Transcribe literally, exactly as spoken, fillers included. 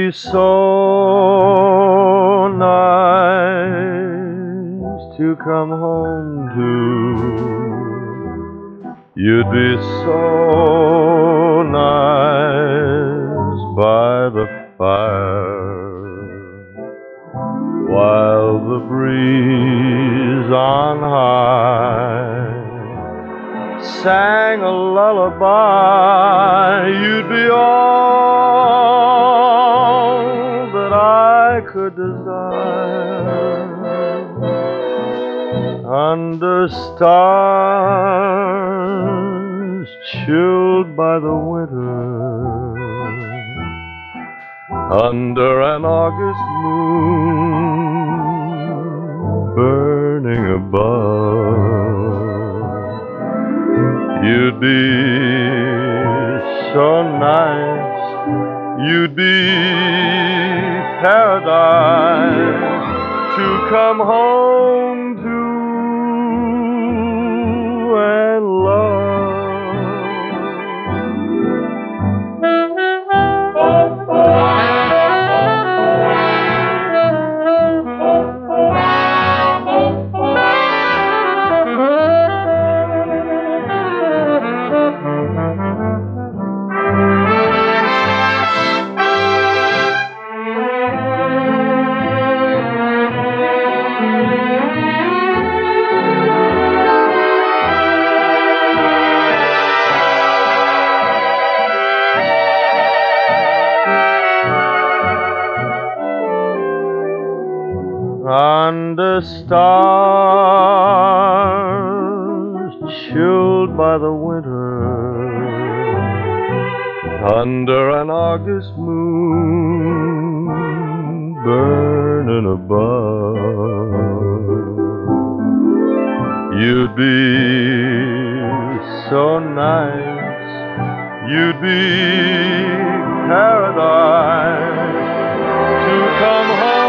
be so nice to come home to. You'd be so nice by the fire, while the breeze on high sang a lullaby. You'd be all that I could desire, under stars chilled by the winter, under an August moon burning above. You'd be so nice, you'd be paradise to come home to and love. Under stars chilled by the winter, under an August moon burning above. You'd be so nice, you'd be paradise to come home